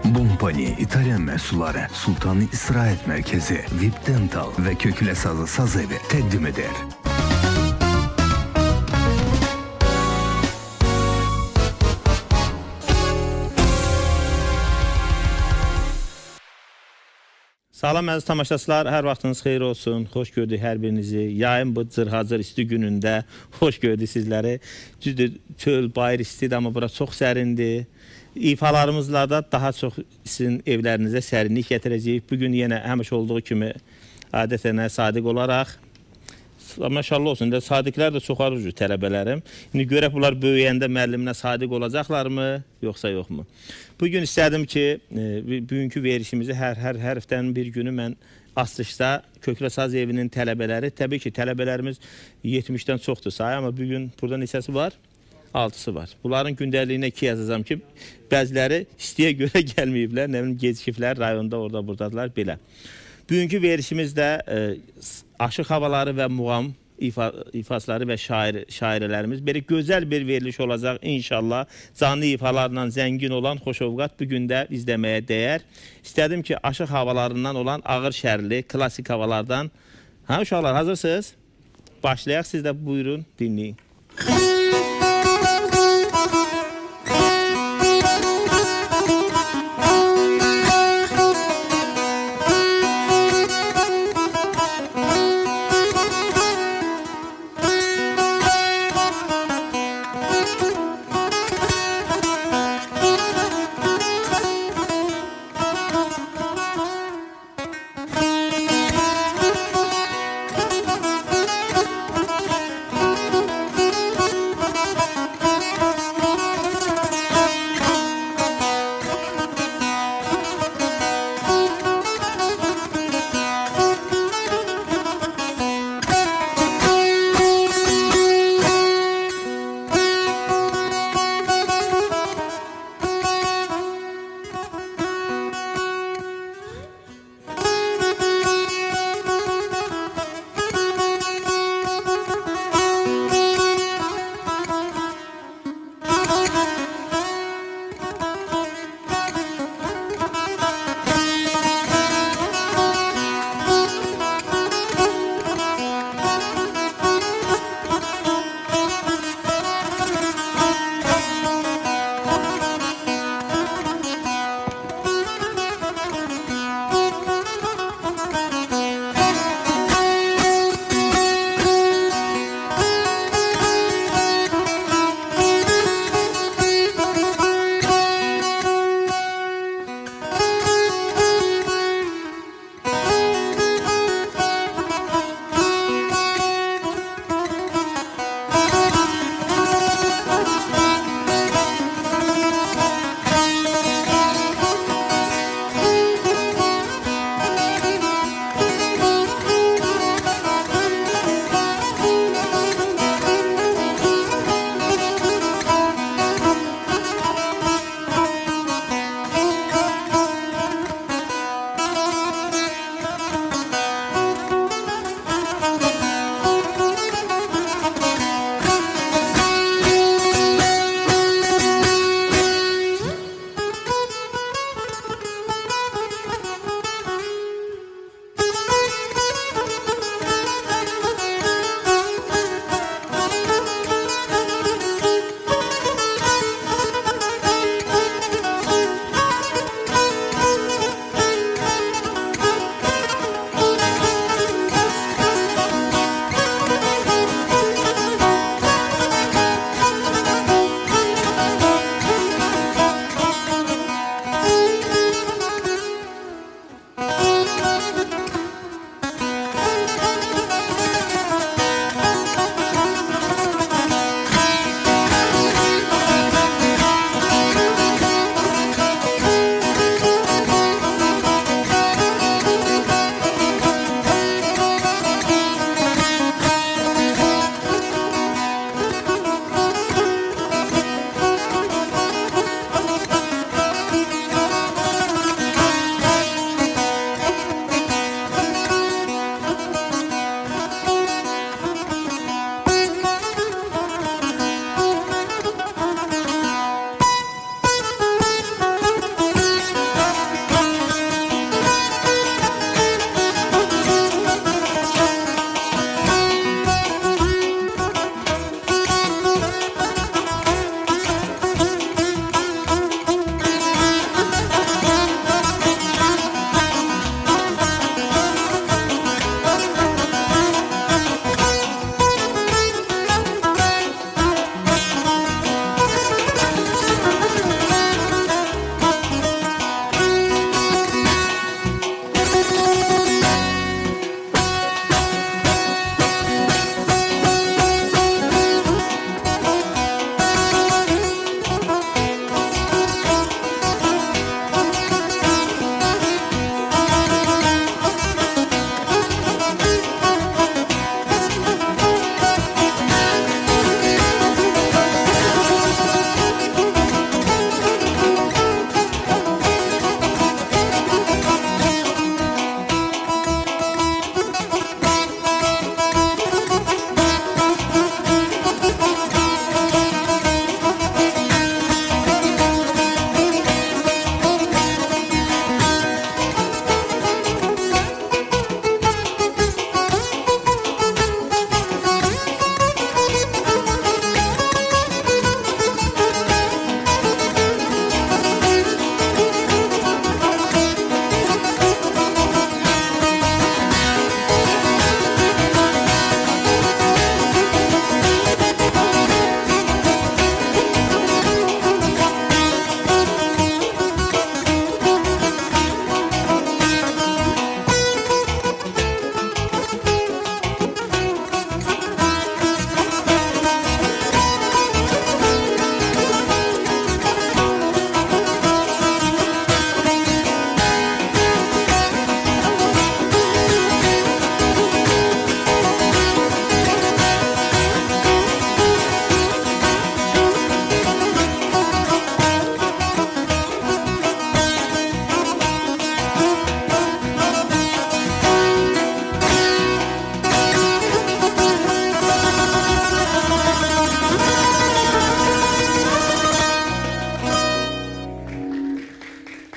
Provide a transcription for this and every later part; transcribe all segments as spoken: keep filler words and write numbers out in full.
Bompani İtalyan məhsulları Sultanı İstirahət Mərkəzi V I P Dental və Köklə Sazı Saz Evi təqdim edir. Salam əziz tamaşaçılar, hər vaxtınız xeyir olsun. Xoş gördük hər birinizi. Yayın bu cır-hazır isti günündə xoş gördük sizləri. Düzdür, çöl, bayır istidir, amma bura çox sərindir. İfalarımızla da daha çox sizin evlərinizə sərinlik gətirəcəyik. Bugün yenə həmişə olduğu kimi adətənə sadiq olaraq, maşallah olsun, sadiqlər də çox arzucu tələbələrim. İndi görək bunlar böyüyəndə müəlliminə sadiq olacaqlarmı, yoxsa yoxmu? Bugün istədim ki, bugünkü verişimizi hər, hər hərfdən bir günü mən açılışda Köklə Saz Evinin tələbələri, təbii ki, tələbələrimiz yetmişdən çoxdur sayı, amma bugün burada neçəsi var? altısı var. Bunların gündəliyinə iki yazacağım ki, bəziləri istəyə görə gəlməyiblər, nə bilim gecikiblər, rayonda orada buradadılar, belə. Bugünkü verişimiz də e, aşıq havaları və muğam ifa, ifasları və şair, şairələrimiz belə gözəl bir veriliş olacaq inşallah. Canlı ifalarla zəngin olan Xoşovqat bugün də izləməyə dəyər. İstədim ki, aşıq havalarından olan ağır şərli, klasik havalardan. Ha uşaqlar, hazırsınız? Başlayaq, siz də buyurun, dinləyin.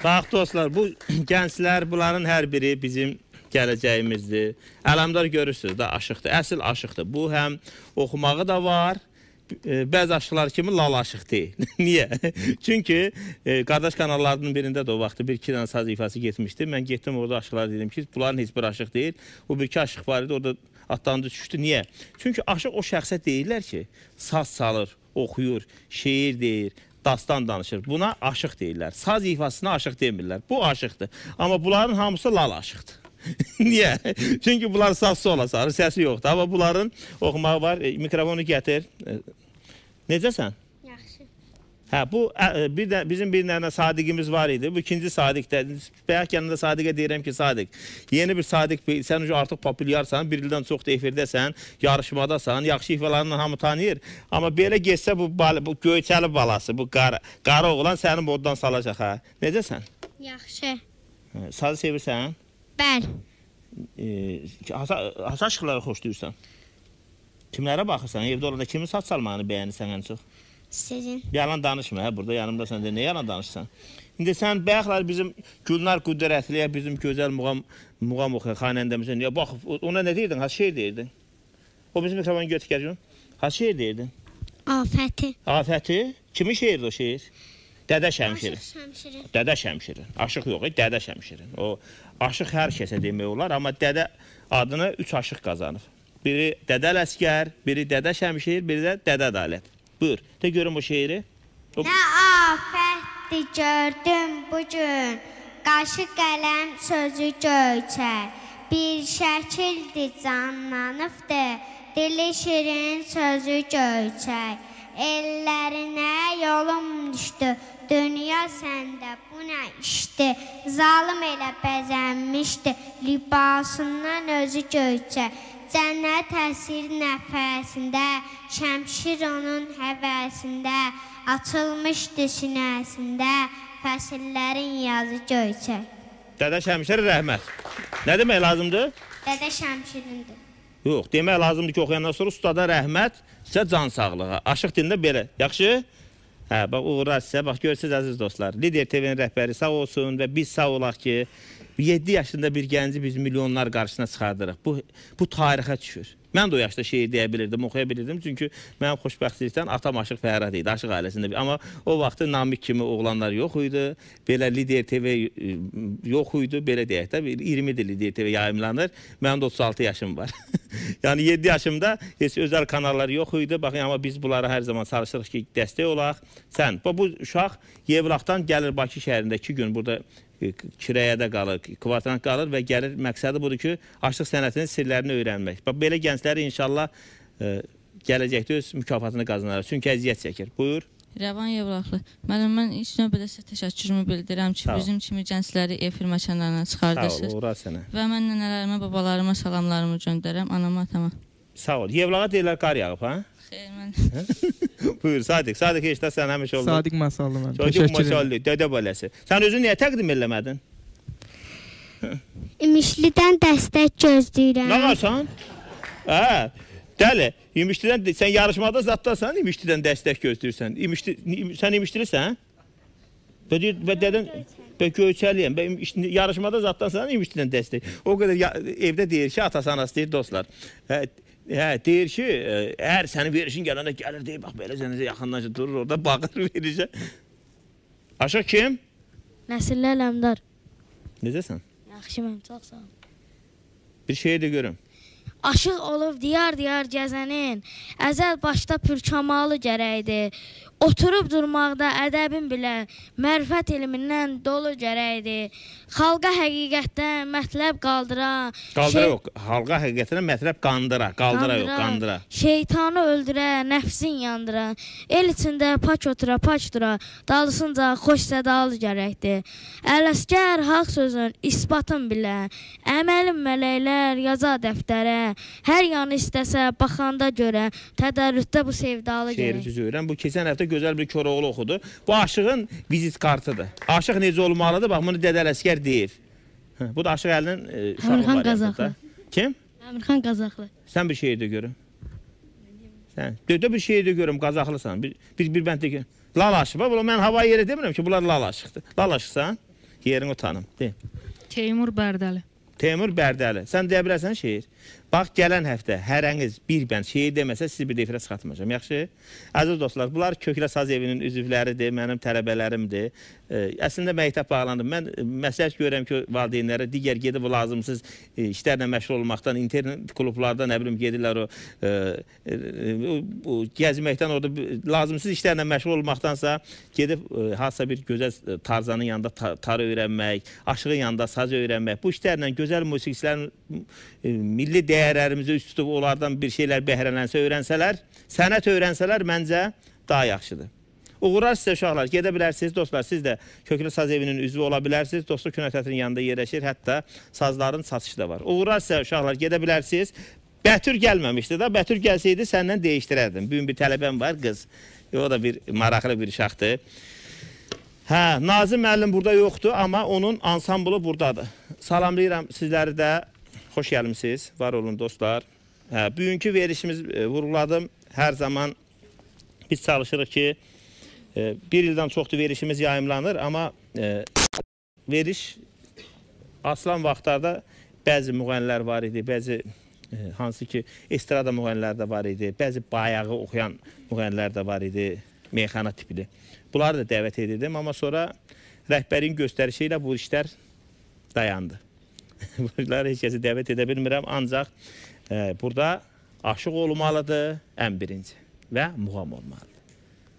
Bax dostlar, bu gənclər, bunların hər biri bizim gələcəyimizdir. Ələmdar görürsünüz də, aşıqdır. Əsl aşıqdır. Bu həm oxumağı da var. Bəzi aşıqlar kimi lal aşıq deyil. Niyə? Çünki e, qardaş kanallarının birində də o vaxtı bir iki dənə saz ifası getmişdi. Mən getdim orada aşıqlar dedim ki, bunların heç bir aşıq deyil. O bir iki aşıq var idi, orada atlandı düşdü. Niyə? Çünki aşıq o şəxsə deyirlər ki, saz salır, oxuyur, şeir deyir, dastan danışır. Buna aşıq deyirlər. Saz ifasına aşıq demirlər. Bu aşıqdır. Amma bunların hamısı lal aşıqdır. Niyə? Çünki bunlar sazsı olasarı, səsi yoxdur. Amma bunların oxumağı var. E, mikrofonu gətir. E, necəsən? Yaxşı. Hə, bu ə, bir də bizim bir dənə Sadiqimiz var idi. Bu ikinci Sadiqdə. Bəyək yanında Sadiqə deyirəm ki, Sadiq. Yeni bir Sadiq, sən artıq populyarsan, bir ildən çox da efirdəsən, yarışmadasan, yaxşı ifalarından hamı tanıyır. Amma belə geçsə bu, bu göyçəli balası, bu qara, qara oğlan səni moddan salacaq, hə? Necəsən? Yaxşı. Hə, sazı sevirsən? Bəli. E, hansı aşıqları xoşlayırsan? Kimlərə baxırsan? Evdə olanda kimin saz çalmağını bəyənirsən ən çox? Sizin. Yalan danışma, hə, burada yanımda sən də nə yalan danışsan? İndi sən bəyəxlər bizim Gülnar Qüdrətliyə, bizim gözəl muğam, muğam oxuyan xanəndəmizə, niyə bax, ona nə deyirdin? Ha, şeir deyirdin. O bizim mikrofonu götür gəlin. Ha, şeir deyirdin. Afəti. Afəti? Kimin şeirdir o şeir? Dədə Şəmşirin. Aşıq Şəmşirin. Dədə Şəmşirin. Aşıq yox, Dədə Şəmşirin. O aşıq hər kəsə demək olar, amma dədə adını üç aşıq qazanıb. Biri Dədə Ələsgər, biri Dədə Şəmşir, biri də Dədə Ədalət. Buyur, de görüm o şeiri. O... Nə afətdir gördüm bugün, qaşı qələm sözü göyçər. Bir şəkildir canlanıbdır, dili şirin sözü göyçər. Ellərinə yolum düşdü, dünya səndə bu nə işdir? Zalım elə bəzənmişdi, libasından özü göyçər. Cənnət əsir nəfəsində, şəmşir onun həvəsində, açılmışdı sinəsində, fəsillərin yazı göyçər. Dədə Şəmşir rəhmət. Nə demək lazımdır? Dədə Şəmşirindir. Yox, demək lazımdır ki, oxuyandan sonra ustada rəhmət, sizə can sağlığı. Aşıq dilində belə. Yaxşı? Hə, bax, uğurlar sizə. Bax, görürsünüz əziz dostlar. Lider T V-nin rəhbəri sağ olsun və biz sağ olaq ki, yeddi yaşında bir gənci biz milyonlar qarşısına çıxardırıq. Bu, bu tarixə düşür. Mən də o yaşda şeir deyə bilirdim, oxuya bilirdim. Çünki mənim xoşbəxtlikdən atam Aşıq Fərhad idi, Aşıq ailəsində. Amma o vaxtı Namik kimi oğlanlar yox idi. Belə Lider T V yox idi, belə deyək də. iyirmidir Lider T V yayımlanır. Mənim də otuz altı yaşım var. Yəni yeddi yaşımda heç özəl kanallar yox idi. Baxın, amma biz bunlara hər zaman çalışırıq ki, dəstək olaq. Sən, bu uşaq Yevlaxdan gəlir Bakı şəhərində iki gün burada kirəyədə qalır, kvartant qalır və gəlir. Məqsədi budur ki, aşıq sənətinin sirlərini öyrənmək. Bax, belə gəncləri inşallah e, gələcəkdə öz mükafatını qazanarlar. Çünki əziyyət çəkir. Buyur. Rəvan Yevlaxlı. Müəllim, mən ilk növbədə sizə təşəkkürümü bildirirəm ki, bizim kimi gəncləri efir məkanlarına çıxardırsınız. Sağ ol, uğurlar sənə. Və mən nənələrimə, babalarıma salamlarımı göndərəm, anama, atama. Sağ ol. Yevlağa deyirlər qar yağıb, ha? Xeyr, mən... Buyur, Sadiq. Sadiq heçdə sən həmişə oldu. Sadiq Masallı mən. Sadiq Masallı, dədə baləsi. Sən özün niyə təqdim eləmədin? İmişlidən dəstək gözləyirəm. Nə varsan? Hə, dəli. İmişlidən, sən yarışmada zatdasan, İmişlidən dəstək gözləyirsən. İmişli, sən İmişlisən? Və dədən, və göyçəliyəm. Yarışmada zatdasan, İmişlidən dəstək. O qədər evdə deyir ki, atası anası deyir, dostlar. Hə, hə, deyir ki, əgər sənin verişin gələndə gəlir, deyir, bax, belə sənəcə yaxınlaşır, durur orada, baxır verişə. Aşıq kim? Nəsillə Ələmdar. Necəsən? Yaxşı, mən çox sağ olun. Bir şey də görüm. Aşıq olub diyar-diyar gəzənin, əzəl başda pürkamalı gərəkdir. Oturub durmaqda ədəbin bilə, mərifət elmindən dolu gərəkdir. Xalqa həqiqətdən mətləb qaldıra. Qaldıra yox, xalqa həqiqətdən mətləb qandıra, qaldırra yox, qandıra. Şeytanı öldürə, nəfsin yandıra. El içində pak otura, pak dura, dalısınca xoş sədalı gərəkdir. Ələsgər haqq sözün isbatın bilə, əməlim mələklər yaza dəftərə. Hər yanı istəsə, baxanda görə, tədərrütdə bu sevdalı gərək. Şeiri düzürəm, bu keçən həftə gözəl bir Koroğlu oxudu. Bu aşığın vizit kartıdır. Aşıq necə olmalıdır? Bax, bunu Dədə Ələsgər deyir. Bu da aşıq əlinin e, Əmirxan Qazaxlı. Kim? Əmirxan Qazaxlı. Sən bir şey də görüm. Sən, dödə bir şey də görüm, Qazaxlısan. Bir, bir, bir bənd də görüm. Lal aşıq. Bax, mən hava yeri demirəm ki, bunlar lal aşıqdır. Lal aşıqsan. Yerini utanım. De. Teymur Bərdəli. Teymur Bərdəli. Sən deyə bilərsən şeir? Bax, gələn həftə hərəniz bir bənd şeir deməsə, sizi bir defirə çıxartmayacağım. Yaxşı? Əziz dostlar, bunlar Köklə Saz Evinin üzvləridir, mənim tələbələrimdir. E, əslində məktəb bağlandım. Mən məsləhət görürəm ki, valideynlərə digər gedib lazımsız e, işlərlə məşğul olmaqdan, internet klublarda nə bilim gedirlər o, e, e, o gəzməkdən, orada lazımsız işlərlə məşğul olmaqdansa gedib e, hansısa bir gözəl tarzanın yanında tar, tar öyrənmək, aşığın yanında saz öyrənmək, bu işlərlə gözəl musiqiçilərin e, milli dəyərlərimizi üst tutub onlardan bir şeylər bəhrələnsə, öyrənsələr, sənət öyrənsələr məncə daha yaxşıdır. Uğurlar sizə uşaqlar, gedə bilərsiniz, dostlar, siz də Köklə Saz Evinin üzvü ola bilərsiniz, Dostluq Kinoteatrının yanında yerləşir, hətta sazların satışı da var. Uğurlar sizə uşaqlar, gedə bilərsiniz. Bətür gəlməmişdi da, Bətür gəlsəydi səndən dəyişdirərdim. Bugün bir tələbəm var, qız, o da bir maraqlı bir uşaqdır. Hə, Nazım müəllim burada yoxdur, amma onun ansamblı buradadır. Salamlayıram sizləri də. Xoş gəlmişsiniz, var olun dostlar. Hə, bugünkü verişimiz e, vurguladım. Hər zaman biz çalışırıq ki, e, bir ildən çoxdur verişimiz yayımlanır, amma e, veriş aslan vaxtlarda bəzi müğənnilər var idi, bəzi e, hansı ki estrada müğənnilər də var idi, bəzi bayağı oxuyan müğənnilər də var idi, meyxana tipli. Bunları da dəvət edirdim, amma sonra rəhbərin göstərişi ilə bu işlər dayandı. Bunları heç kəsi dəvət edə bilmirəm, ancaq e, burada aşıq olmalıdır ən birinci və muğam olmalıdır.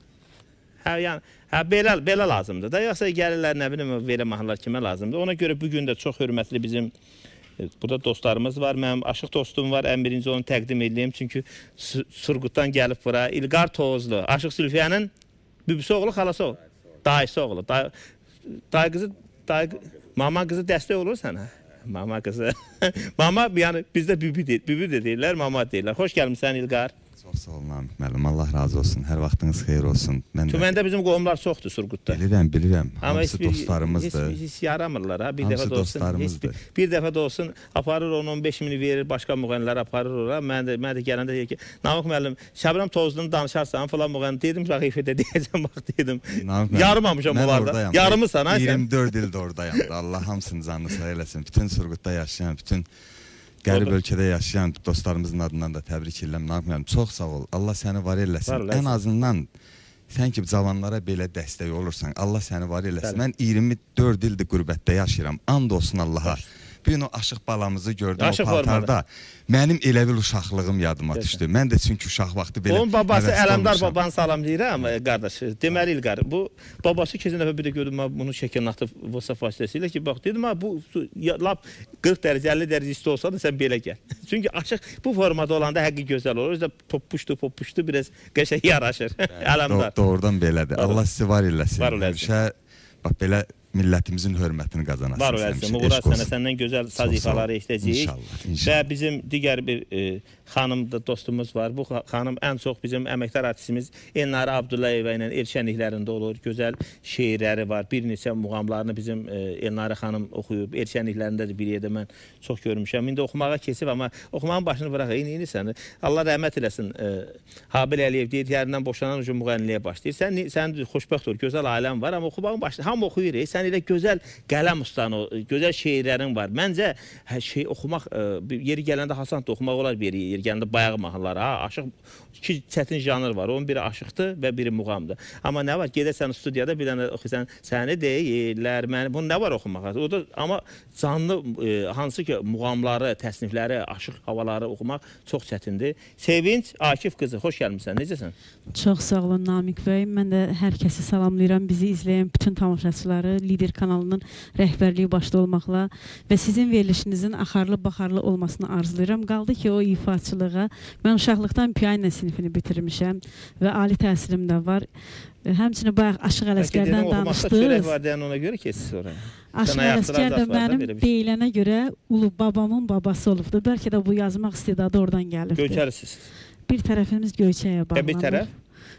Hə, yəni, hə, belə, belə lazımdır da, yoxsa gəlirlər, nə bilim, belə mahnılar kimə lazımdır. Ona görə bugün də çox hörmətli bizim e, burada dostlarımız var, mənim aşıq dostum var, ən birinci onu təqdim edeyim, çünki Surgutdan gəlib bura, İlqar Toğuzlu, Aşıq Zülfiyənin bübüsü oğlu, xalası oğlu, dayısı oğlu, day, day qızı, day, mama qızı dəstək olur sənə. Mama qızı. Mama, yəni bizdə bibi, de, bibi də deyirlər, mama deyirlər. Xoş gəlmişsən İlqar. Çox sağ olun Namik müəllim, Allah razı olsun, hər vaxtınız xeyir olsun. Tüməndə bizim qohumlar çoxdur Surgutda. Bilirəm, bilirəm, amma hamısı bir, dostlarımızdır. Heç, heç yaramırlar, ha? Bir hamısı dəfə də olsun, dostlarımızdır. Bir, bir dəfə də olsun, aparır onu on beş mini verir, başqa müğənnilər aparır ora. Mən də, mən də gələndə deyir ki, Namik müəllim, Şəbram Tozlu'nu danışarsan falan müğənn, dedim, rəqifədə deyəcəm, bax dedim. Yarımamışam onlarda, yarımısan ha sən? iyirmi dörd ildə oradayım da, Allah hamısını canını sağ eləsin. Bütün Surgutda yaşayan, bütün qərib ölkədə yaşayan dostlarımızın adından da təbrik edirəm. Namik müəllim, çox sağ ol. Allah səni var eləsin. Ən azından sən ki cavanlara belə dəstək olursan, Allah səni var eləsin. Mən iyirmi dörd ildir qürbətdə yaşayıram. And olsun Allaha. Bir gün o aşıq balamızı gördüm o paltarda. Mənim elə bil uşaqlığım yadıma düşdü. Mən də çünki uşaq vaxtı belə onun babası Ələmdar babanı salamlayıram qardaş. Deməli İlqar, bu babası keçən dəfə bir də gördüm bunu şəkilən atıb WhatsApp vasitəsilə ki, bax dedim ha bu lap qırx dərəcə, əlli dərəcə isti olsa da sən belə gəl. Çünki aşıq bu formada olanda həqiqi gözəl olur. Özdə popuşdu, popuşdu biraz qəşəng yaraşır. Ələmdar. Doğrudan belədir. Allah sizi var eləsin. Həmişə bax belə millətimizin hörmətini qazanasın. Var olasın, uğurlar sənə, səndən gözəl saz ifaları eşidəcəyik. İnşallah, inşallah. Və bizim digər bir e, xanım da dostumuz var. Bu xanım ən çox bizim əməkdar artistimiz Elnarə Abdullayeva ilə el şənliklərində olur. Gözəl şeirləri var. Bir neçə muğamlarını bizim e, Elnarə xanım oxuyub. El şənliklərində də bir yerdə mən çox görmüşəm. İndi oxumağa kesib, amma oxumağın başını bıraq. İni sən. Allah rəhmət eləsin. E, Habil Əliyev deyir, yərindən boşanan ucu müğənniliyə başlayır. Sən, sən xoşbəxt ol, gözəl ailən var, amma oxumağın başını hamı oxuyur. E, sən elə gözəl qələm ustanı, gözəl şeirlərin var. Məncə hər şey oxumaq, e, yeri gələndə Hasan da oxumaq olar bir yeri gələndə bayaq mahnılar. Ha, aşıq iki çətin janr var. Onun biri aşıqdır və biri muğamdır. Amma nə var? Gedəsən studiyada bir dənə oxuysan, səni deyirlər, məni. Bunu nə var oxumağa? O da amma canlı e, hansı ki muğamları, təsnifləri, aşıq havaları oxumaq çox çətindir. Sevinç Akif qızı, xoş gəlmisən. Necəsən? Çox sağ olun Namik bəy. Mən də hər kəsi salamlayıram. Bizi izləyən bütün tamaşaçıları, Lider kanalının rəhbərliyi başda olmaqla və sizin verilişinizin axarlı baxarlı olmasını arzulayıram. Qaldı ki o ifaçılığa. Mən uşaqlıqdan piano sinifini bitirmişəm və ali təhsilim də var. Həmçinin bayaq Aşıq Ələsgərdən danışdınız. Çörək var deyən ona görə keçsiz oraya. Aşıq Ələsgər də mənim deyilənə görə ulu babamın babası olubdur. Bəlkə də bu yazmaq istedadı oradan gəlibdir. Göyçəlisiz. Bir tərəfimiz Göyçəyə bağlanır. Bir tərəf?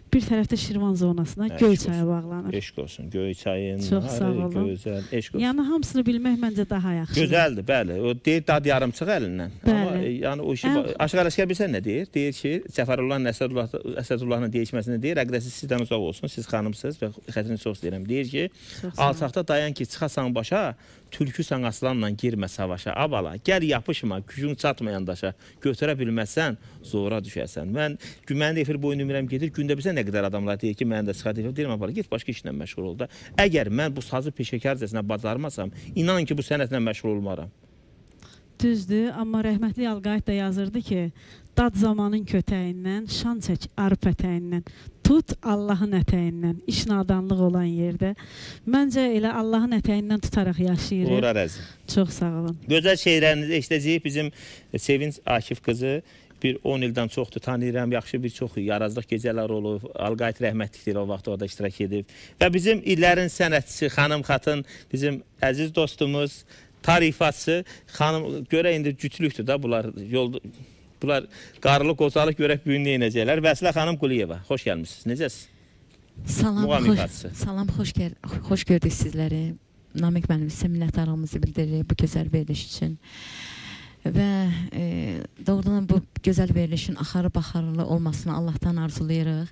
bir tərəfdə Şirvan zonasına, Eşq Göyçaya olsun. bağlanır. Eşq olsun. Göyçayın. Çox sağ olun. Gözəl, eşq olsun. Yəni hamısını bilmək məncə daha yaxşıdır. Gözəldir, bəli. O deyir dad yarımçıq əlindən. Bəli. Amma e, yəni o işi Ən- Aşıq Ələsgər bilsən nə deyir? Deyir ki, Cəfərullahın Əsədullah Əsədullahın dəyişməsini deyir. Əqdəsi sizdən uzaq olsun. Siz xanımsınız və xətrini çox istəyirəm. Deyir ki, Çox sağ olun. alçaqda dayan ki, çıxasan başa, tülküsən aslanla girmə savaşa. Abala, gəl yapışma, gücün çatmayan daşa. Götürə bilməsən, zora düşərsən. Mən güməndə efir boyu nümirəm gedir. Gündə bizə nə qədər adamlar deyir ki, mən də çıxat efir deyirəm, abala, get başqa işlə məşğul ol da. Əgər mən bu sazı peşəkarcasına bacarmasam, inan ki, bu sənətlə məşğul olmaram. Düzdür, amma rəhmətli Alqayıt da yazırdı ki, dad zamanın kötəyindən, şan çək arı pətəyindən, tut Allahın ətəyindən, iş nadanlıq olan yerdə. Məncə elə Allahın ətəyindən tutaraq yaşayırıq. Uğur Ərəzim. Çox sağ olun. Gözəl şeirlərinizi eşidəcəyik. Bizim Sevinç Akif qızı bir on ildən çoxdur tanıyıram. Yaxşı bir çox yarazlıq gecələr olub. Alqayıt rəhmətlikdir o vaxt orada iştirak edib. Və bizim illərin sənətçisi xanım xatın, bizim əziz dostumuz, tarifatçı xanım görə indi cütlükdür da bunlar yolda. Bunlar qarlı qocalıq görək bu gün nə edəcəklər. Vəsilə xanım Quliyeva, xoş gəlmisiniz. Necəsiz? Salam, Muğam xoş, ifaçısı. salam, xoş, gel, xoş gördük sizləri. Namiq müəllim sizə minnətdarlığımızı bildiririk bu gözəl veriliş üçün. Və e, doğrudan bu gözəl verilişin axarı baxarlı olmasını Allahdan arzulayırıq.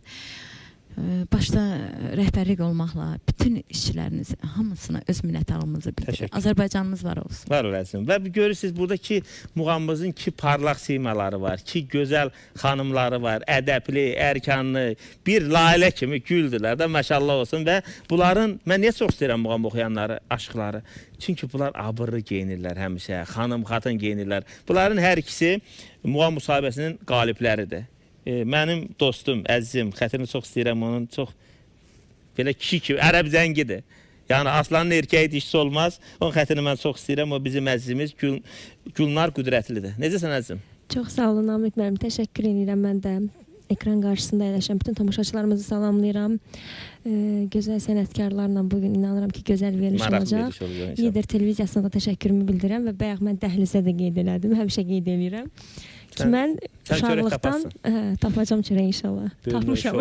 E, başda rəhbərlik olmaqla bütün işçiləriniz hamısına öz minnətdarlığımızı bildiririk. Azərbaycanımız var olsun. Var olasın. Və görürsünüz buradakı muğamımızın ki parlaq simaları var, ki gözəl xanımları var, ədəbli, ərkanlı, bir lailə kimi güldülər də, maşallah olsun. Və bunların, mən niyə çox istəyirəm muğam oxuyanları, aşıqları? Çünki bunlar abırlı geyinirlər həmişə, xanım, xatın geyinirlər. Bunların hər ikisi muğam müsahibəsinin qalibləridir. E, mənim dostum, əzizim, xətrini çox istəyirəm onun, çox belə kişi kimi, ərəb zəngidir. Yəni aslanın erkəyi dişisi olmaz. Onun xətrini mən çox istəyirəm. O bizim əzizimiz Gül, Gülnar Qüdrətlidir. Necəsən əzizim? Çox sağ olun Namiq müəllim. Təşəkkür edirəm mən də. Ekran qarşısında əyləşən bütün tamaşaçılarımızı salamlayıram. Ee, gözəl sənətkarlarla bugün inanıram ki, gözəl veriliş olacaq. Lider televiziyasına da təşəkkürümü bildirirəm və bayaq mən dəhlizə də qeyd elədim. Həmişə qeyd edirəm. Ki, mən uşaqlıqdan hə, tapacam çörək inşallah. Tapmışam.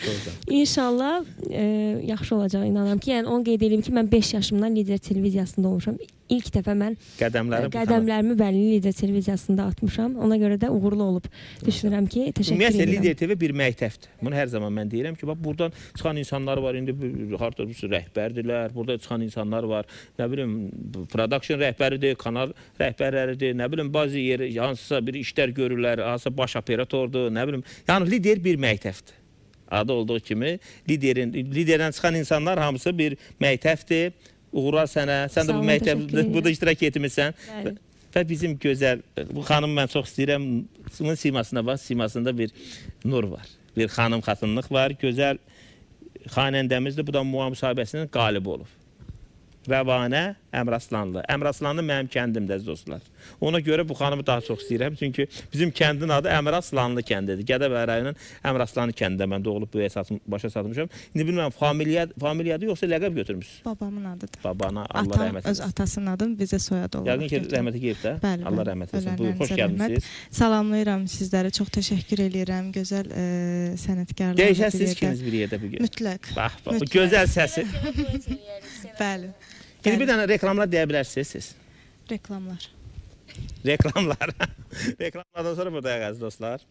İnşallah e, yaxşı olacaq inanıram ki, yəni onu qeyd edeyim ki, mən beş yaşımdan Lider televiziyasında olmuşam. İlk dəfə mən qədəmlərimi, qədəmlərimi bəli Lider televiziyasında atmışam. Ona görə də uğurlu olub. Düşünürəm ki, təşəkkür edirəm. Ümumiyyətlə Lider T V bir məktəbdir. Bunu hər zaman mən deyirəm ki, bax buradan çıxan insanlar var, indi harda rəhbərdirlər, burada çıxan insanlar var. Nə bilim, production rəhbəridir, kanal rəhbərləridir, nə bilim, bazı yer hansısa bir işlər görürlər, hansısa baş operatordur, nə bilim. Yəni lider bir məktəbdir. Adı olduğu kimi liderin liderdən çıxan insanlar hamısı bir məktəbdir. Uğurlar sənə. Sən də bu məktəbdə burada iştirak etmirsən. Və, və bizim gözəl, bu xanım mən çox istəyirəm. Bunun simasına bax, simasında bir nur var. Bir xanım xatınlıq var. Gözəl xanəndəmizdir. Bu da muğam müsahibəsinin qalibi olub. Rəvanə Əmraslanlı. Əmraslanlı mənim kəndimdə əziz dostlar. Ona görə bu xanımı daha çox istəyirəm. Çünki bizim kəndin adı Əmraslanlı kəndidir. Gədəbəy rayonunun Əmraslanlı kəndində mən doğulub böyüyə satım, başa satmışam. İndi bilmirəm, familiya, familiyadır yoxsa ləqəb götürmüsünüz? Babamın adıdır. Babana Allah Atam, rəhmət etsin. Öz atasının adı bizə soyad olaraq. Yəqin ki, rəhmətə qeyib də. Bəli, Allah rəhmət etsin. Buyur, xoş gəlmişsiniz. Salamlayıram sizləri. Çox təşəkkür edirəm. Gözəl e, sənətkarlar. Dəyişəsiniz ikiniz bir yerdə bu gün. Mütləq. Bax, bax, bu gözəl səsi. Bəli. İndi bir dənə reklamlar deyə bilərsiniz siz. Reklamlar. Reklamlar. Reklamlardan sonra buradayıq əziz dostlar.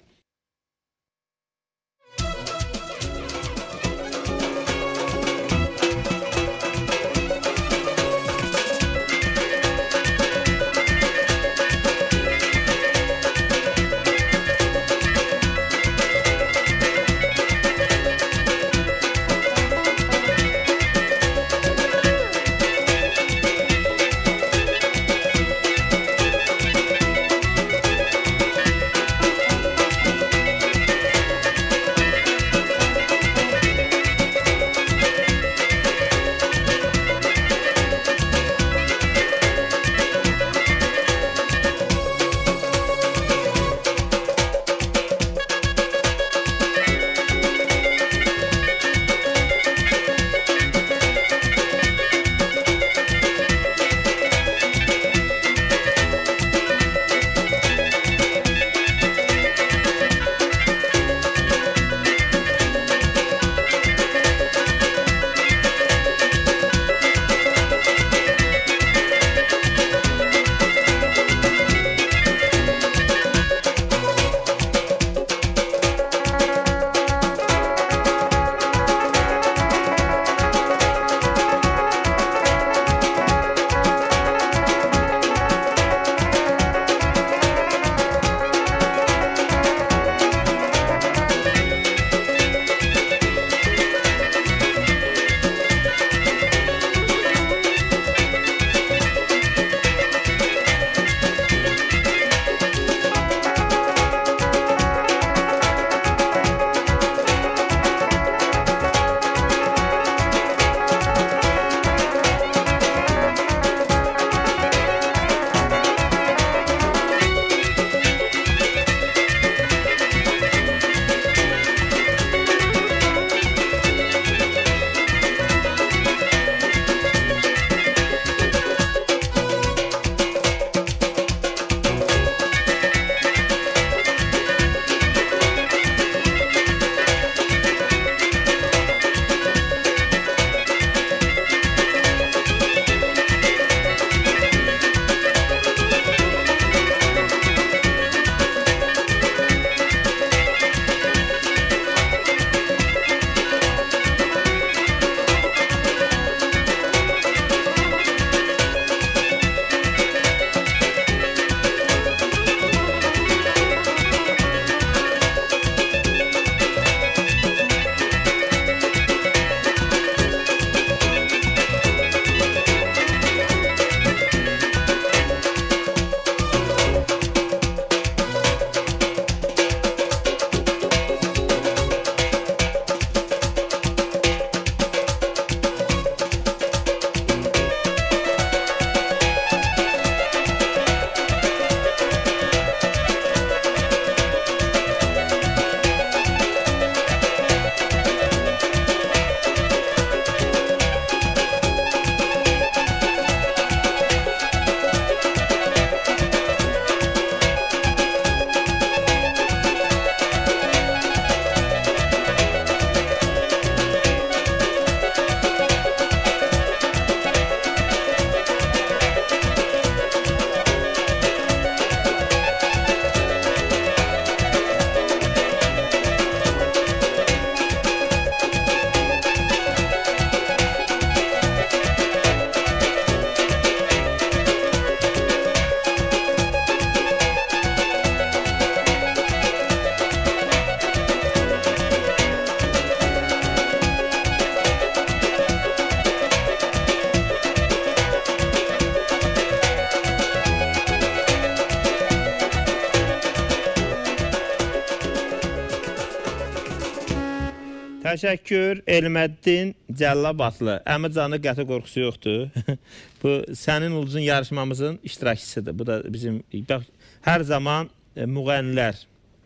Təşəkkür Elməddin Cəllabatlı. Əmircanın qəti qorxusu yoxdur. Bu sənin ulduzun yarışmamızın iştirakçısıdır. Bu da bizim bax, hər zaman e, müğənnilər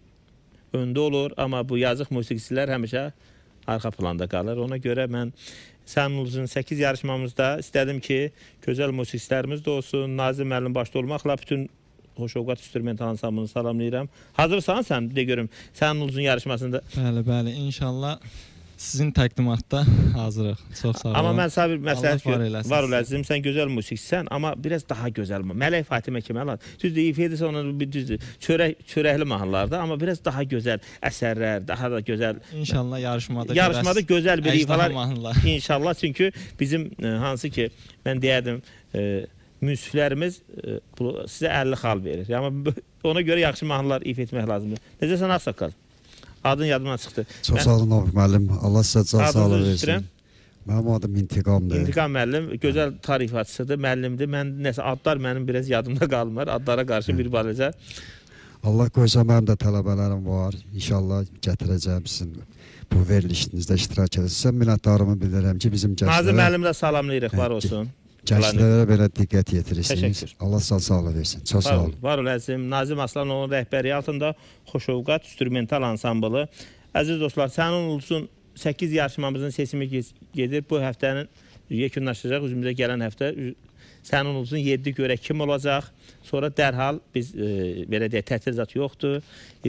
öndə olur, amma bu yazıq musiqiçilər həmişə arxa planda qalır. Ona görə mən sənin ulduzun səkkiz yarışmamızda istədim ki, gözəl musiqiçilərimiz də olsun, Nazim müəllim başda olmaqla bütün Xoşovqat instrumental ansamblını salamlayıram. Hazırsan sən, de görüm, sənin ulduzun yarışmasında? Bəli, bəli, inşallah sizin təqdimatda hazırıq. Çox sağ olun. Amma mən sənə bir məsləhət var, var olasın, sən gözəl musiqiçisən, amma biraz daha gözəl mi? Mələk Fatimə kimi əlat. Düzdür, ifa edirsə onun bir düzdür, çörək, çörəkli mahnılarda, amma biraz daha gözəl əsərlər, daha da gözəl. İnşallah yarışmada, yarışmada gözəl bir ifalar. Mahnılar. İnşallah, çünki bizim e, hansı ki, mən deyədim, e, münsiflərimiz e, sizə əlli xal verir. Amma ona görə yaxşı mahnılar ifa etmək lazımdır. Necə sən Ağsaqqal? Adın yadımdan çıxdı. Çox sağ olun Navik müəllim. Allah sizə can sağlığı versin. Mənim adım İntiqamdır. İntiqam müəllim gözəl tarifatçısıdır, müəllimdir. Mən nəsə adlar mənim biraz yadımda qalmır. Adlara qarşı bir balaca. Allah qoysa mənim də tələbələrim var. İnşallah gətirəcəm sizin bu verilişinizdə iştirak edəcəm. Minnətdarımı bildirirəm ki, bizim gənclərə... Nazım müəllim də salamlayırıq, var olsun. Gənclərə belə diqqət yetirirsiniz. Allah sağ sağlığı versin. Çox sağ olun. Var olasın. Nazim Aslanovun rəhbəri altında Xoşovqat instrumental ansamblı. Əziz dostlar, sənin ulduzun səkkiz yarışmamızın sesimi gedir. Bu həftənin yekunlaşacaq. Üzümüzə gələn həftə sənin ulduzun yeddi görə kim olacaq? Sonra dərhal biz e, belə deyək, tətil zat yoxdur.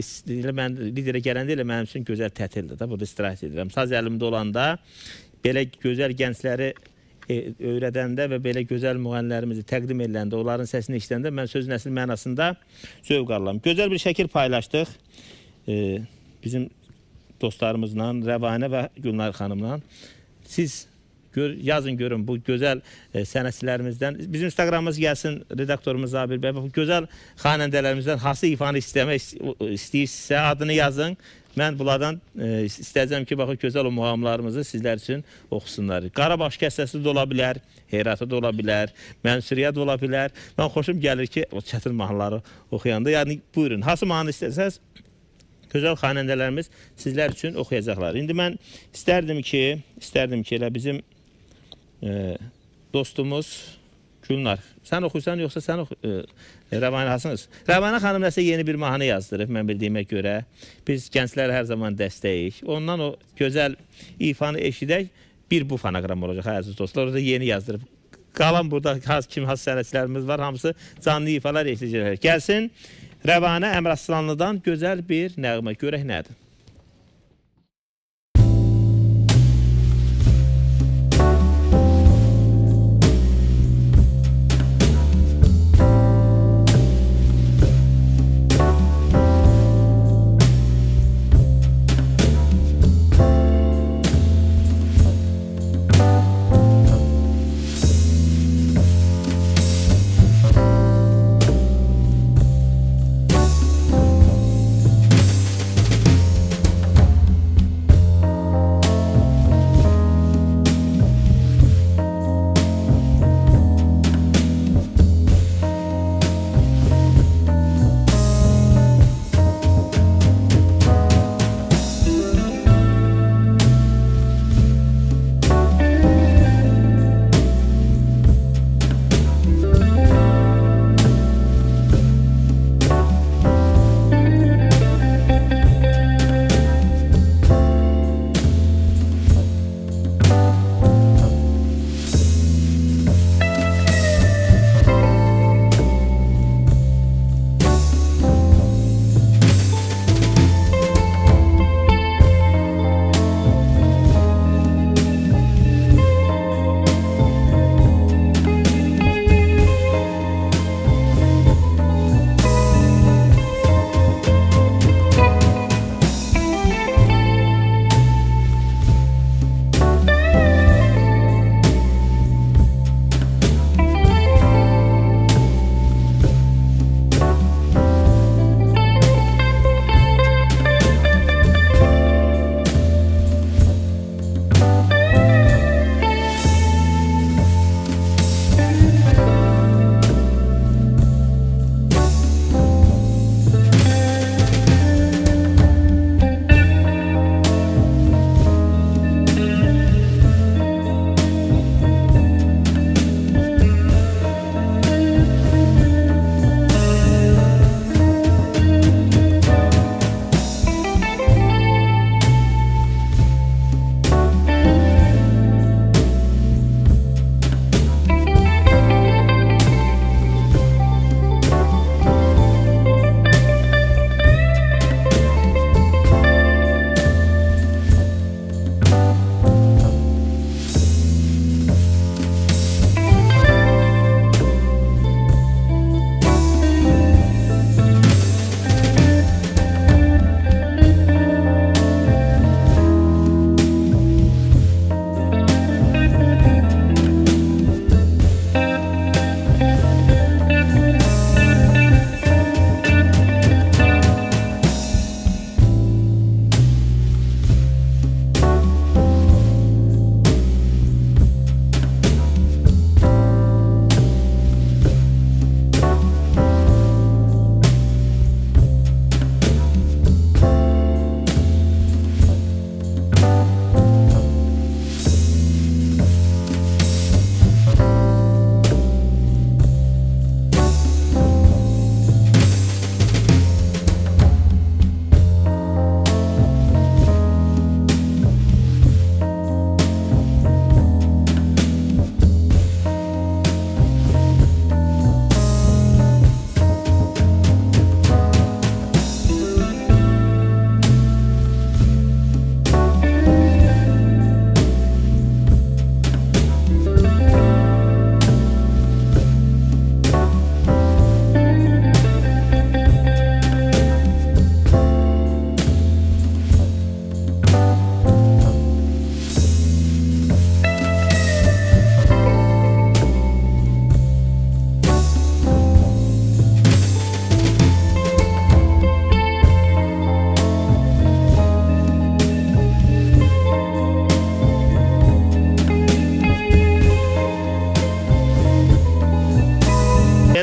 Mən liderə gələndə elə mənim üçün gözəl tətildir də. Burada istirahət edirəm. Saz əlimdə olanda belə gözəl gəncləri öyrədəndə və belə gözəl müğənnilərimizi təqdim ediləndə, onların səsini işləndə mən söz nəsil mənasında zövq alıram. Gözəl bir şəkil paylaşdıq ee, bizim dostlarımızla, Rəvanə və Gülnar xanımla. Siz gör, yazın görün bu gözəl e, sənətçilərimizdən. Bizim Instagramımız gəlsin, redaktorumuz Zabir bəy. Bu gözəl xanəndələrimizdən hansı ifanı istəmək istəyirsə adını yazın. Mən bunlardan e, istəyəcəm ki, baxın, gözəl o muğamlarımızı sizlər üçün oxusunlar. Qarabaş kəstəsi də ola bilər, Heyrata da ola bilər, Mənsuriyə də ola bilər. Mən xoşum gəlir ki, o çətin mahnıları oxuyanda. Yəni, buyurun, hansı mahnı istəsəz, gözəl xanəndələrimiz sizlər üçün oxuyacaqlar. İndi mən istərdim ki, istərdim ki, elə bizim e, dostumuz Gülnar, sən oxuysan yoxsa sən oxu... E, Rəvanə Hasınız. Rəvanə xanım nəsə yeni bir mahnı yazdırıb, mən bildiyimə görə. Biz gənclərə hər zaman dəstəyik. Ondan o gözəl ifanı eşidək, bir bu fonoqram olacaq, əziz dostlar. Orada yeni yazdırıb. Qalan burada kim, has sənətçilərimiz var, hamısı canlı ifalar eşidəcəklər. Gəlsin, Rəvanə Əmraslanlıdan gözəl bir nəğmə. Görək nədir?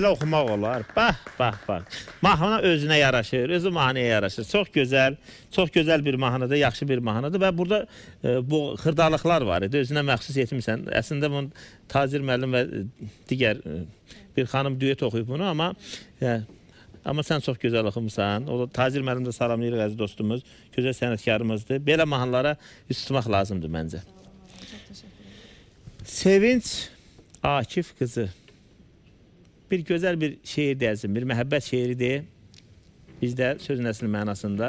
belə oxumaq olar. Bax, bax, bax. Mahnı özünə yaraşır, özü mahnıya yaraşır. Çox gözəl, çox gözəl bir mahnıdır, yaxşı bir mahnıdır və burada e, bu xırdalıqlar var idi, özünə məxsus etmirsən. Əslində bunu Tacir müəllim və digər e, bir xanım düet oxuyub bunu, amma e, amma sən çox gözəl oxumusan. O Tacir müəllim də salamlayırıq əziz dostumuz, gözəl sənətkarımızdır. Belə mahnılara üst tutmaq lazımdır məncə. Sevinç Akif qızı. Bir gözəl bir şeir deyilsin, bir məhəbbət şeiridir. Bizdə söz nəsli mənasında.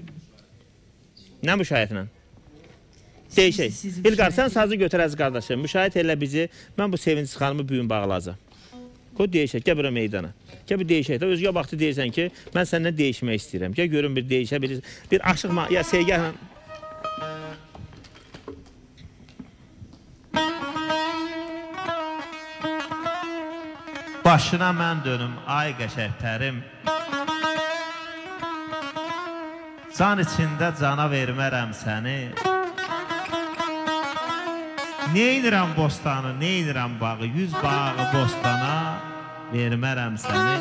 Nə müşahiyyətlə? Deyişək. İlqar, sən sazı götür əziz qardaşım. Müşahiyyət elə bizi, mən bu Sevinç xanımı büyün bağlayacağım. Qoy deyişək, gəl bura meydana. Gəl bir deyişək də, özgə vaxtı deyirsən ki, mən səndən deyişmək istəyirəm. Gəl görün bir deyişə, bir, bir aşıq, ya sevgə... Başına mən dönüm, ay qəşəklərim. Can içində cana vermərəm səni. Neynirəm bostanı, neynirəm bağı, yüz bağı bostana vermərəm səni.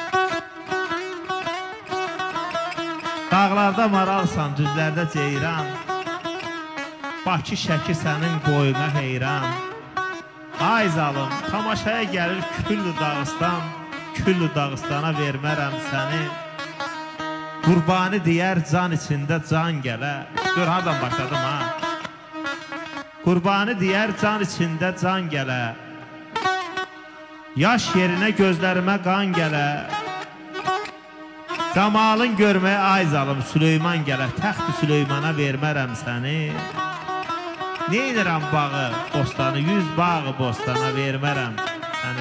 Dağlarda maralsan, düzlərdə ceyran. Bakı şəki sənin boyuna heyran. Ay zalım, tamaşaya gəlir küllü Dağıstan, küllü Dağıstana vermərəm səni. Qurbani deyər can içində can gələ. Gör, hardan başladım ha? Qurbani deyər can içində can gələ. Yaş yerinə gözlərimə qan gələ. Camalın görməyə ay zalım Süleyman gələ. Təxt-i Süleymana vermərəm səni. Neynirəm bağı, bostanı, yüz bağı bostana vermərəm səni.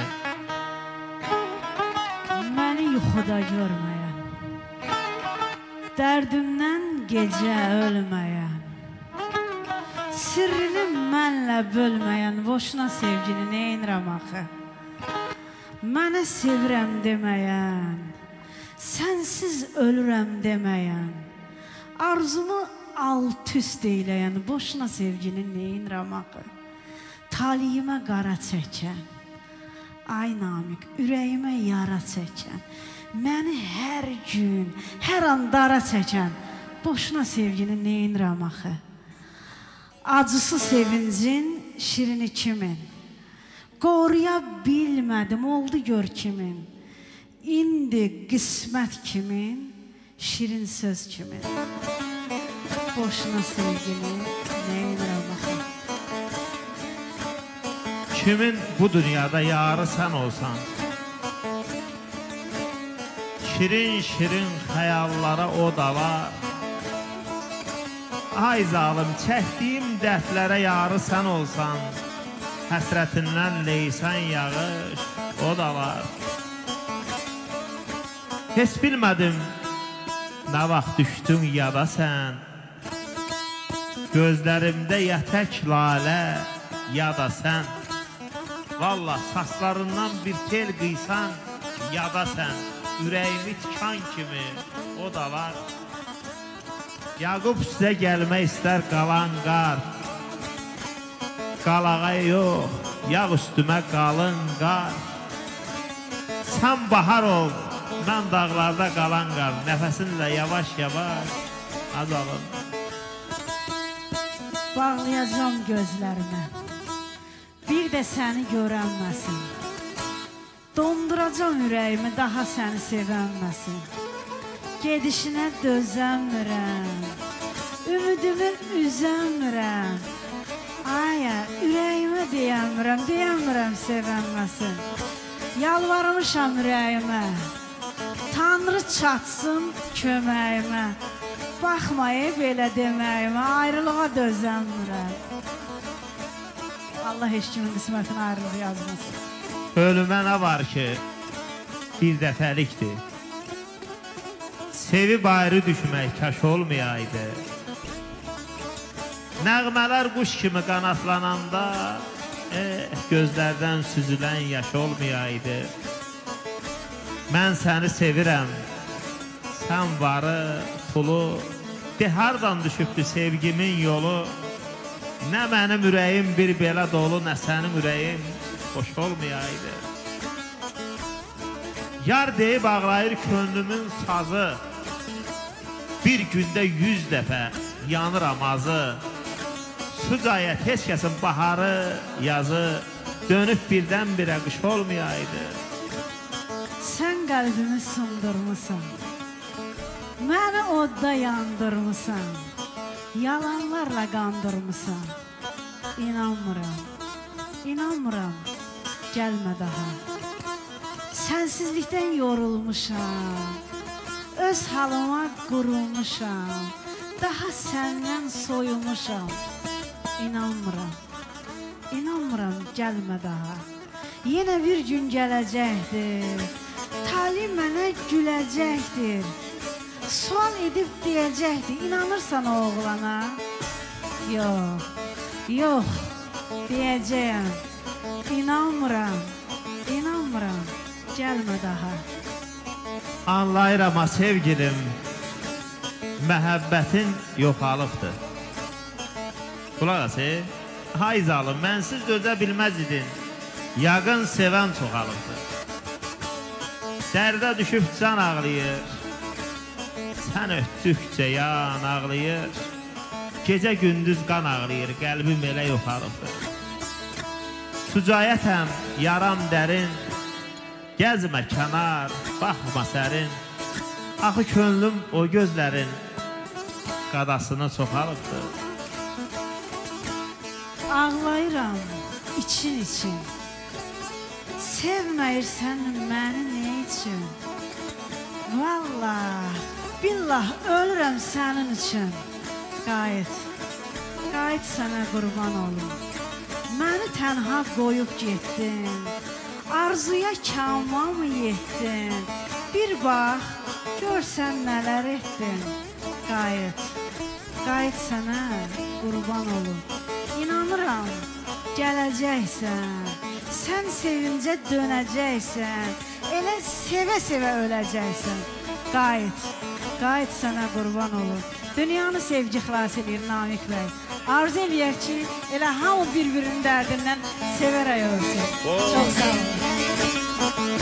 Məni yuxuda görməyən, dərdimdən gecə ölməyən, sirrini mənlə bölməyən, boşuna sevgini neynirəm axı. Mənə sevirəm deməyən, sənsiz ölürəm deməyən, arzumu alt-üst eyləyən, boşuna sevginin neynirəm axı. Taliyimə qara çəkən, ay Namiq, ürəyimə yara çəkən, məni hər gün, hər an dara çəkən, boşuna sevginin neynirəm axı. Acısı sevincin, şirini kimin? Qoruya bilmədim, oldu gör kimin? İndi qismət kimin, şirin söz kimin? Boşuna sevgini neynirəm axı. Kimin bu dünyada yarı sən olsan, şirin-şirin xəyallara o da var. Ay zalım, çəkdiyim dərdlərə yarı sən olsan, həsrətindən leysən yağış o da var. Heç bilmədim nə vaxt düşdün yada sən, gözlərimdə yətək lalə yada sən. Vallah saçlarından bir tel qıysan yada sən, ürəyimi tikan kimi o da var. Yaqub sizə gəlmək istər qalan qar, qalağa yox, yağ üstümə qalın qar. Sən bahar ol, mən dağlarda qalan qar, nəfəsinlə yavaş-yavaş azalım. Bağlayacam gözlərimə, bir də səni görənməsin. Donduracam ürəyimi, daha səni sevənməsin. Gedişinə dözəmirəm, ümidimi üzəmirəm. Aya, ürəyimə deyəmirəm, deyəmirəm sevənməsin. Yalvarmışam ürəyimə, Tanrı çatsın köməyimə. Baxmayı belə deməyimə, ayrılığa dözəmirəm. Allah heç kimin qismətinə ayrılıq yazmasın. Ölümə nə var ki, bir dəfəlikdir. Sevib ayrı düşmək kaş olmayaydı. Nəğmələr quş kimi qanatlananda, eh, gözlərdən süzülən yaş olmayaydı. Mən səni sevirəm, sən varı, pulu, de hardan düşübdü sevgimin yolu. Nə mənim ürəyim bir belə dolu, nə sənin ürəyin boş olmayaydı. Yar deyib ağlayır könlümün sazı, bir gündə yüz dəfə yanır amazı. Sucaya tez kəsin baharı, yazı, dönüb birdən-birə qış olmayaydı. Sən qəlbimi sındırmısan, məni odda yandırmısan, yalanlarla qandırmısan. İnanmıram, inanmıram, gəlmə daha. Sənsizlikdən yorulmuşam, öz halıma qurulmuşam, daha səndən soyulmuşam. İnanmıram, inanmıram, gəlmə daha. Yenə bir gün gələcəkdir, talih mənə güləcəkdir, sual edib deyəcəkdir, inanırsan o oğlana? Yox, yox, deyəcəyəm, inanmıram, inanmıram, gəlmə daha. Anlayıram ha sevgilim, məhəbbətin yoxalıqdır. Qulaq as, hay zalım, mənsiz dözə bilməz idin, yaqın sevən çoxalıqdır. Dərdə düşüb can ağlayır, sən ötdükcə yan ağlayır, gecə gündüz qan ağlayır, qəlbim elə yoxalıqdır. Sucayətəm, yaram dərin, gəzmə kənar, baxma sərin, axı könlüm o gözlərin qadasına çoxalıqdır. Ağlayıram için için, sevməyirsən məni nə üçün? Vallah, billah ölürəm sənin üçün. Qayıt, qayıt sənə qurban olum. Məni tənha qoyub getdin, arzuya kama mı yetdin? Bir bax, görsən nələr etdin. Qayıt, qayıt sənə qurban olum. İnanıram, gələcəksən, sən sevincə dönəcəksən, elə sevə-sevə öləcəksən. Qayıt, qayıt sənə qurban olum. Dünyanı sevgi xilas edir Namik bəy. Arzu eləyək ki, elə hamı bir-birinin dərdindən sevərək ölsün. Çox sağ olun.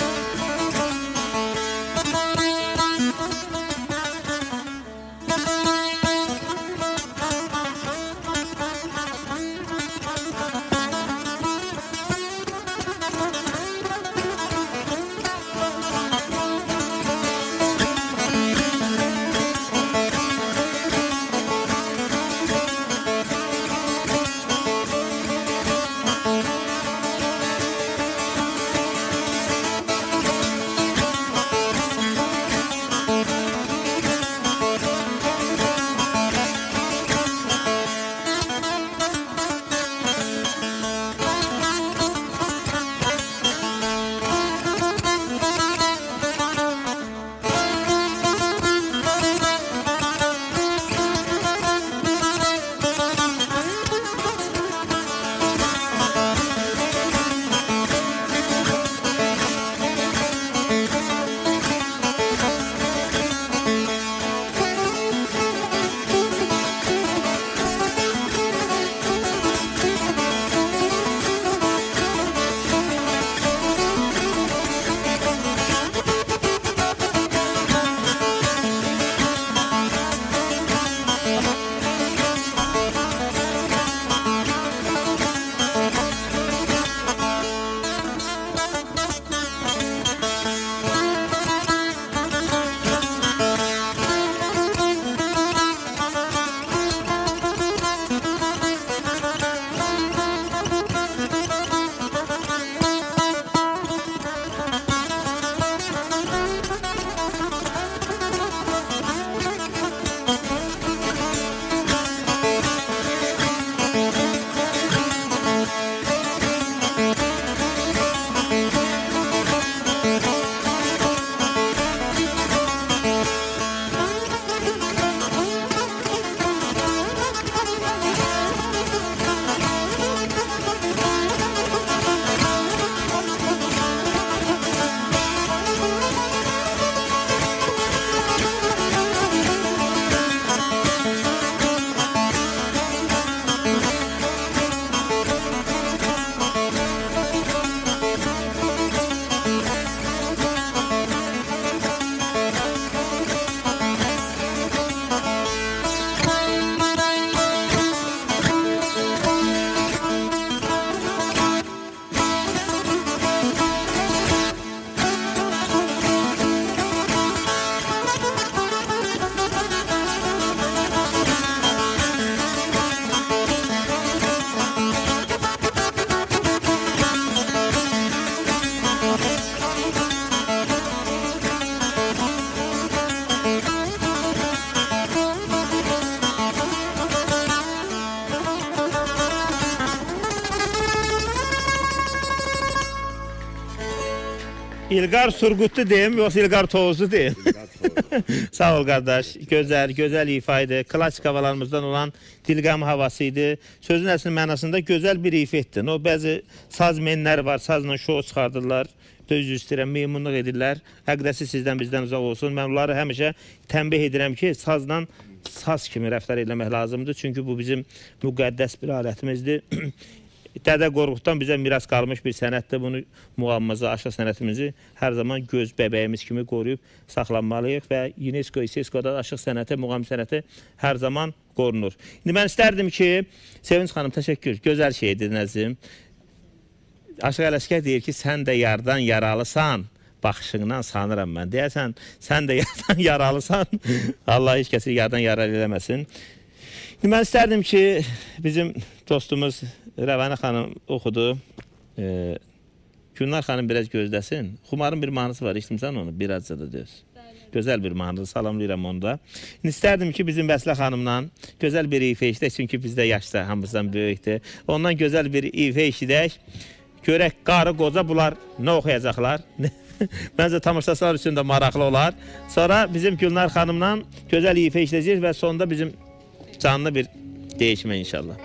İlqar Surqutlu deyim, yoxsa İlqar Tovuzlu deyim? Sağ ol qardaş. Gözəl, gözəl ifa idi. Klasik havalarımızdan olan Dilqam havası idi. Sözün əsl mənasında gözəl bir ifa etdin. O bəzi saz menlər var, sazla şou çıxardırlar. Düz istəyirəm, memnunluq edirlər. Həqiqəsi sizdən bizdən uzaq olsun. Mən onları həmişə tənbih edirəm ki, sazla saz kimi rəftar etmək lazımdır. Çünki bu bizim müqəddəs bir alətimizdir. Dədə Qorquddan bizə miras qalmış bir sənətdir. Bunu muğamımızı, aşıq sənətimizi hər zaman göz bəbəyimiz kimi qoruyub saxlanmalıyıq və UNESCO, İSESCO-da aşıq sənəti, muğam sənəti hər zaman qorunur. İndi mən istərdim ki, Sevinç xanım, təşəkkür, gözəl şeydir Nəzim. Aşıq Ələskər deyir ki, sən də yardan yaralısan, baxışından sanıram mən. Deyərsən, sən də yardan yaralısan, Allah heç kəsi yardan yaralı eləməsin. İndi mən istərdim ki, bizim dostumuz Rəvənə xanım oxudu. E, Gülnar xanım biraz gözləsin. Xumarın bir mahnısı var, iştimsən onu, birazca da döz. Gözəl bir mahnıdır, salamlayıram onu da. İndi istərdim ki, bizim Vəsilə xanımla gözəl bir ifa eşidək, çünki bizdə yaşda hamımızdan böyükdür. Ondan gözəl bir ifa eşidək. Görək, qarı qoca bunlar nə oxuyacaqlar? Məncə tamaşaçılar üçün də maraqlı olar. Sonra bizim Gülnar xanımla gözəl ifa eşidəcəyik və sonunda bizim canlı bir değişmə inşallah.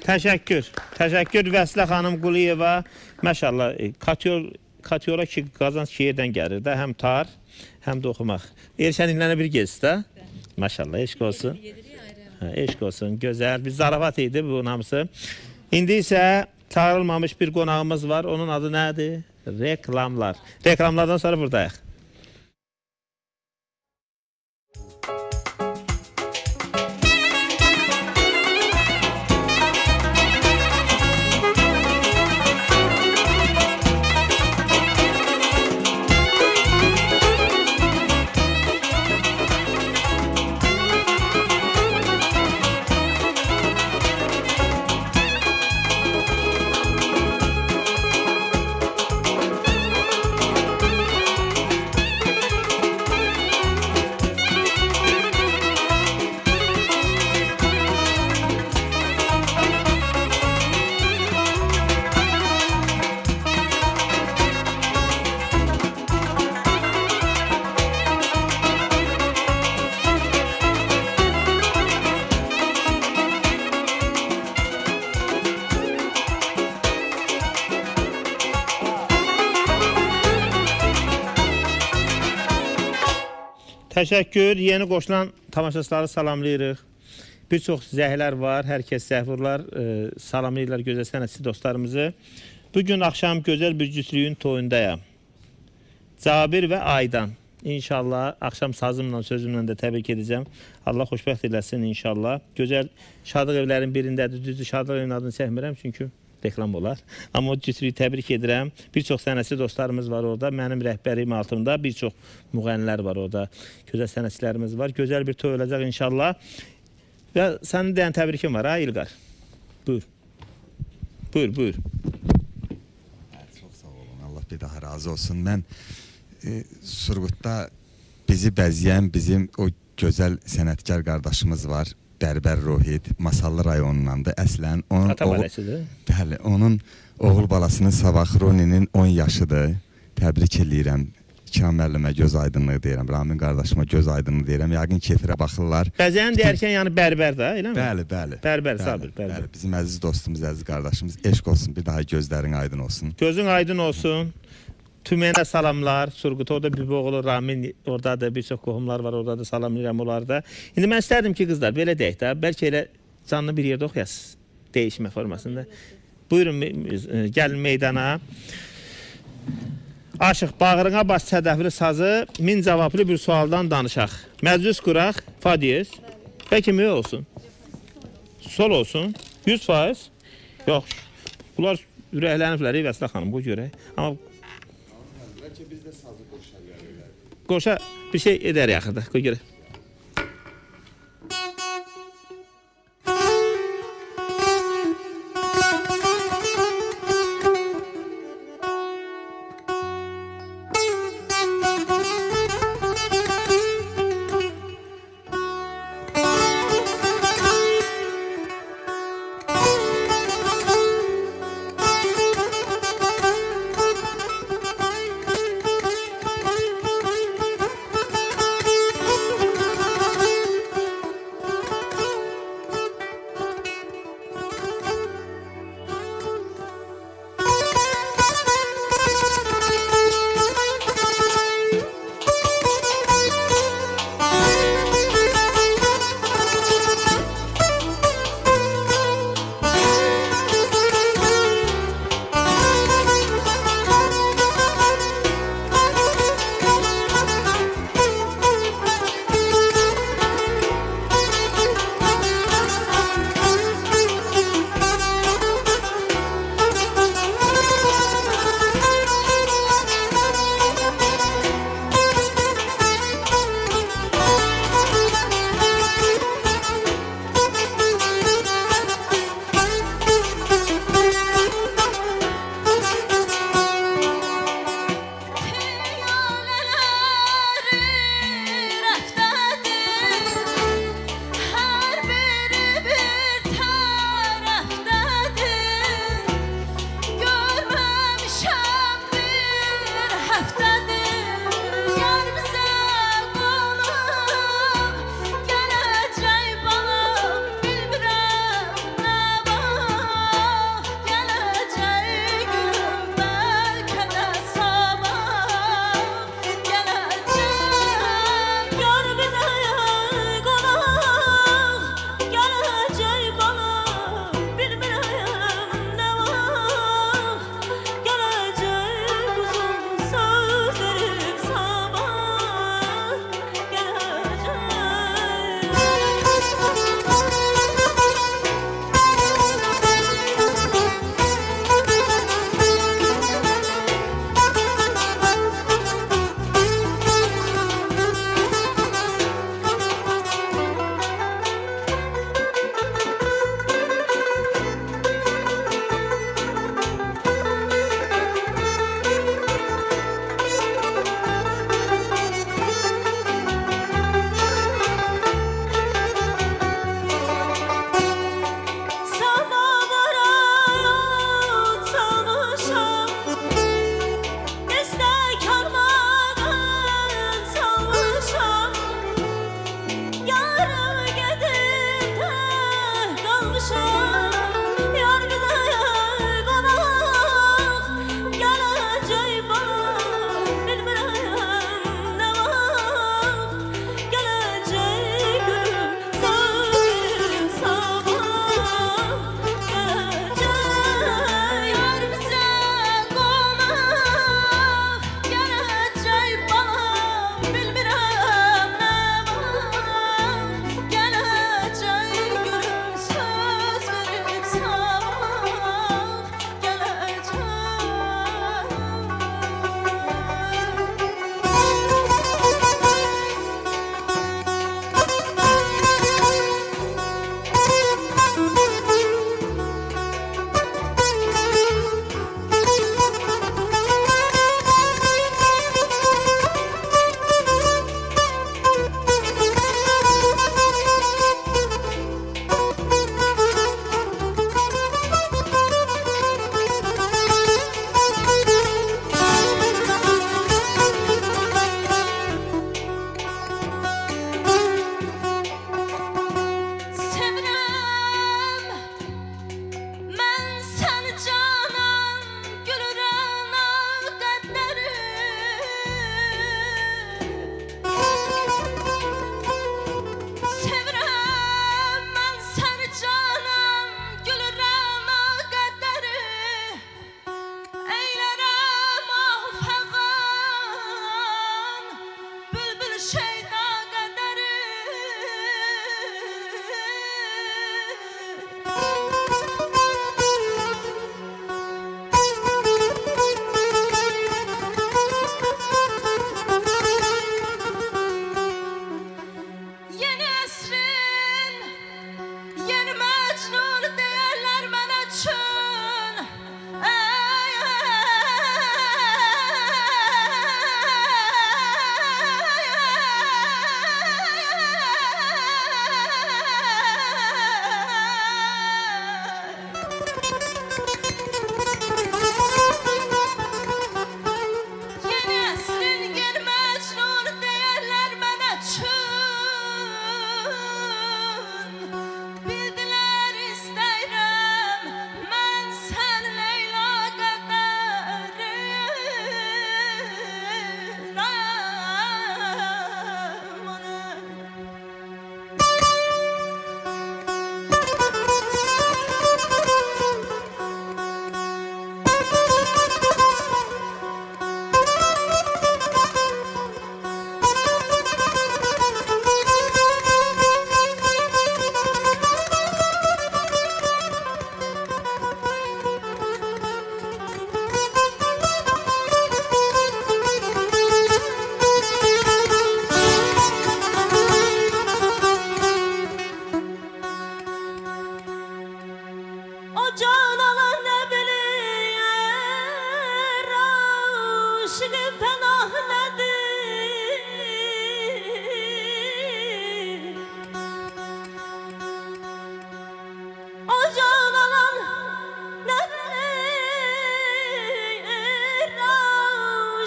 Təşəkkür. Təşəkkür Vəsilə xanım Quliyeva. Maşallah, Katyola ki, qazanc ki yerdən gəlir də, həm tar, həm də oxumaq. Erşən illərə bir gezdi də. Maşallah, eşq olsun. Eşq olsun, gözəl. Bir zarafat idi bu hamısı. İndi isə çağırılmamış bir qonağımız var. Onun adı nədir? Reklamlar. Reklamlardan sonra buradayıq. Təşəkkür. Yeni qoşulan tamaşaçıları salamlayırıq. Bir çox zəhlər var, hər kəs zəhvurlar, e, salamlayırlar gözəl sənətçi dostlarımızı. Bugün axşam gözəl bir cütlüyün toyundayam. Cabir və Aydan. İnşallah axşam sazımla, sözümlə də təbrik edəcəm. Allah xoşbəxt eləsin inşallah. Gözəl şadlıq evlərin birindədir. Düzdür, şadlıq evinin adını çəkmirəm çünki reklam olar. Amma o cütlüyü təbrik edirəm. Bir çox sənətçi dostlarımız var orada. Mənim rəhbərim altımda bir çox müğənnilər var orada. Gözəl sənətçilərimiz var. Gözəl bir toy olacaq inşallah. Və sənin deyən təbrikim var ha İlqar? Buyur. Buyur, buyur. Çox sağ olun. Allah bir daha razı olsun. Mən e, Surgutda bizi bəzəyən bizim o gözəl sənətkar qardaşımız var. Bərbər Rohid, Masallı rayonundandır. Əslən, onun Ata baləsidir. Bəli, onun oğul balasının Sabah Roninin on yaşıdır. Təbrik edirəm. İkram müəllimə göz aydınlığı deyirəm. Ramin qardaşıma göz aydınlığı deyirəm. Yəqin kefirə baxırlar. Bəzəyən deyərkən yəni bərbər də, elə mi? Bəli, bəli. Bərbər, Sabir, bərbər. Bəli, bizim əziz dostumuz, əziz qardaşımız. Eşq olsun, bir daha gözlərin aydın olsun. Gözün aydın olsun. Tümənə salamlar, Surgut, orada bir oğlu Ramin, orada da bir çox qohumlar var, orada da salamlayıram onları da. İndi mən istərdim ki, qızlar, belə deyək də, bəlkə elə canlı bir yerdə oxuyasınız, değişmə formasında. Buyurun, gəlin meydana. Aşıq, bağrına bas sədəfli sazı, min cavablı bir sualdan danışaq. Məclis quraq, fa diyez. Bəlkə mi olsun? Sol olsun, yüz faiz. Yox, bunlar ürəkləniblər, Vəsilə xanım, bu görək. Amma bəlkə biz də sazı qoşa gəlir. Qoşa bir şey edər yaxında, qoy görək.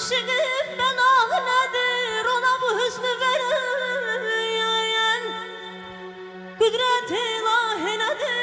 aşığım ben ah nedir ona bu hüsnü veren Kudret ilahi nedir